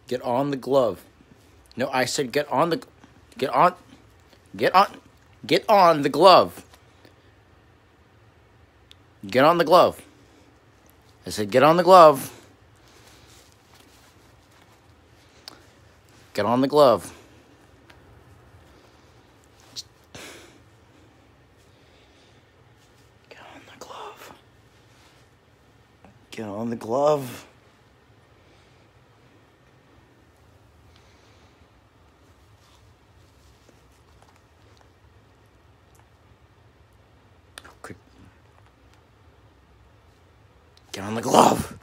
Get on the glove. No, I said get on the... Get on... Get on... Get on the glove. Get on the glove. I said get on the glove. Get on the glove. Get on the glove. Get on the glove. Get on the glove.